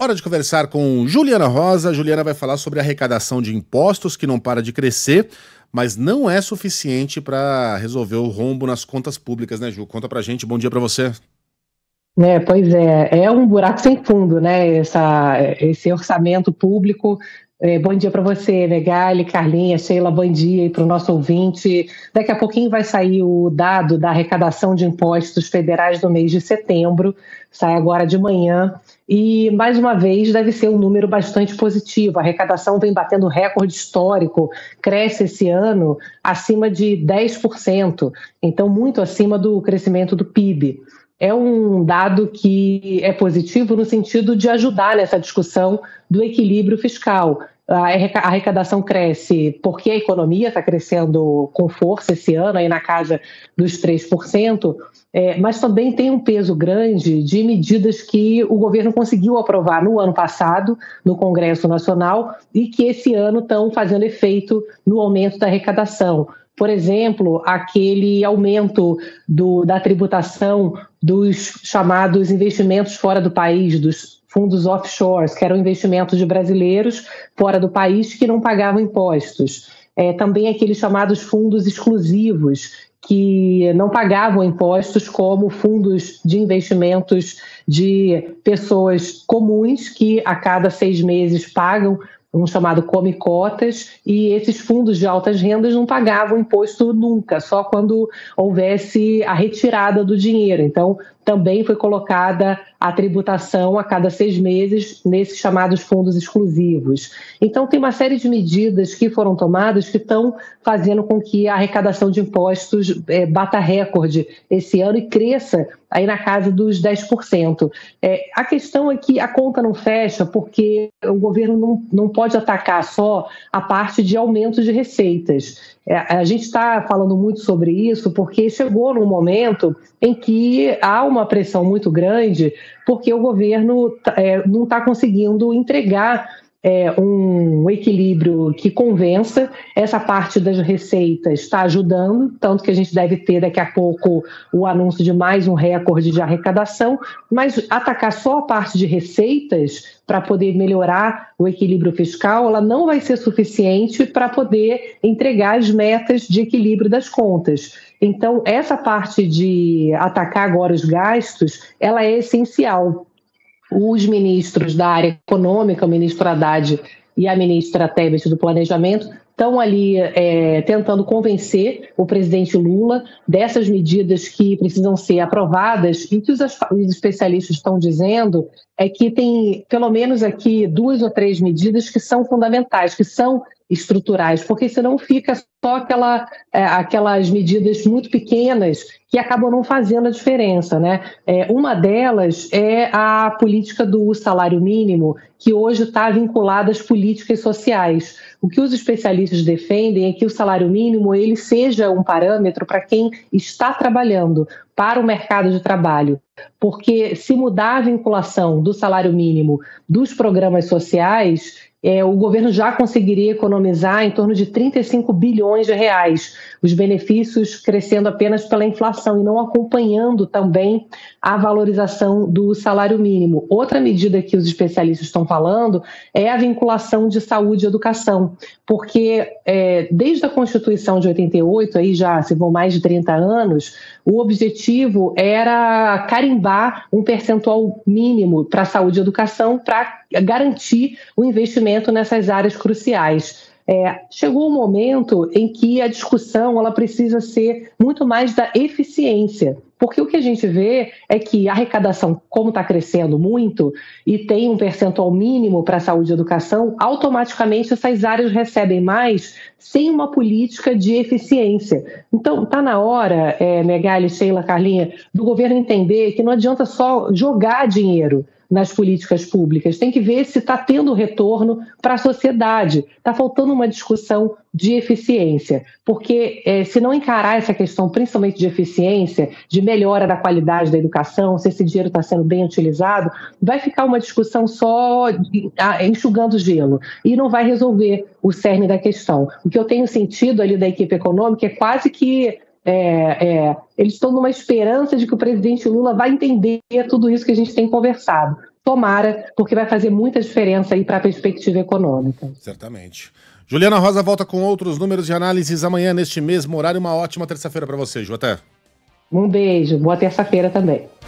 Hora de conversar com Juliana Rosa. Juliana vai falar sobre a arrecadação de impostos, que não para de crescer, mas não é suficiente para resolver o rombo nas contas públicas, né, Ju? Conta pra gente. Bom dia para você. Pois é um buraco sem fundo, né? Esse orçamento público. Bom dia para você, Megali, Carlinha, Sheila, bom dia, e para o nosso ouvinte. Daqui a pouquinho vai sair o dado da arrecadação de impostos federais do mês de setembro, sai agora de manhã, e mais uma vez deve ser um número bastante positivo. A arrecadação vem batendo recorde histórico, cresce esse ano acima de 10%, então muito acima do crescimento do PIB. É um dado que é positivo no sentido de ajudar nessa discussão do equilíbrio fiscal. A arrecadação cresce porque a economia está crescendo com força esse ano, aí na casa dos 3%, mas também tem um peso grande de medidas que o governo conseguiu aprovar no ano passado, no Congresso Nacional, e que esse ano estão fazendo efeito no aumento da arrecadação. Por exemplo, aquele aumento da tributação dos chamados investimentos fora do país, dos fundos offshores, que eram investimentos de brasileiros fora do país que não pagavam impostos. Também aqueles chamados fundos exclusivos, que não pagavam impostos, como fundos de investimentos de pessoas comuns, que a cada 6 meses pagam um chamado Come Cotas, e esses fundos de altas rendas não pagavam imposto nunca, só quando houvesse a retirada do dinheiro. Então, também foi colocada a tributação a cada 6 meses nesses chamados fundos exclusivos. Então, tem uma série de medidas que foram tomadas que estão fazendo com que a arrecadação de impostos bata recorde esse ano e cresça aí na casa dos 10%. A questão é que a conta não fecha porque o governo não pode atacar só a parte de aumento de receitas. A gente está falando muito sobre isso porque chegou num momento em que há uma pressão muito grande porque o governo não está conseguindo entregar um equilíbrio que convença. Essa parte das receitas está ajudando, tanto que a gente deve ter daqui a pouco o anúncio de mais um recorde de arrecadação, mas atacar só a parte de receitas para poder melhorar o equilíbrio fiscal, ela não vai ser suficiente para poder entregar as metas de equilíbrio das contas. Então, essa parte de atacar agora os gastos, ela é essencial. Os ministros da área econômica, o ministro Haddad e a ministra Tebet do Planejamento, estão ali tentando convencer o presidente Lula dessas medidas que precisam ser aprovadas, e que os especialistas estão dizendo é que tem pelo menos aqui 2 ou 3 medidas que são fundamentais, que são estruturais, porque senão fica só aquelas medidas muito pequenas que acabam não fazendo a diferença, né? Uma delas é a política do salário mínimo, que hoje está vinculada às políticas sociais. O que os especialistas defendem é que o salário mínimo ele seja um parâmetro para quem está trabalhando, para o mercado de trabalho. Porque se mudar a vinculação do salário mínimo dos programas sociais, o governo já conseguiria economizar em torno de 35 bilhões de reais, os benefícios crescendo apenas pela inflação e não acompanhando também a valorização do salário mínimo. Outra medida que os especialistas estão falando é a vinculação de saúde e educação, porque desde a Constituição de 88, aí já se vão mais de 30 anos, o objetivo era carimbar um percentual mínimo para saúde e educação para garantir o investimento nessas áreas cruciais. Chegou um momento em que a discussão ela precisa ser muito mais da eficiência, porque o que a gente vê é que a arrecadação, como está crescendo muito e tem um percentual mínimo para a saúde e educação, automaticamente essas áreas recebem mais sem uma política de eficiência. Então, está na hora, Megali, Sheila, Carlinha, do governo entender que não adianta só jogar dinheiro nas políticas públicas, tem que ver se está tendo retorno para a sociedade. Está faltando uma discussão de eficiência, porque se não encarar essa questão, principalmente de eficiência, de melhora da qualidade da educação, se esse dinheiro está sendo bem utilizado, vai ficar uma discussão só enxugando gelo e não vai resolver o cerne da questão. O que eu tenho sentido ali da equipe econômica é quase que eles estão numa esperança de que o presidente Lula vai entender tudo isso que a gente tem conversado. Tomara, porque vai fazer muita diferença aí para a perspectiva econômica. Certamente. Juliana Rosa volta com outros números e análises amanhã neste mesmo horário. Uma ótima terça-feira para você, Ju. Até. Um beijo, boa terça-feira também.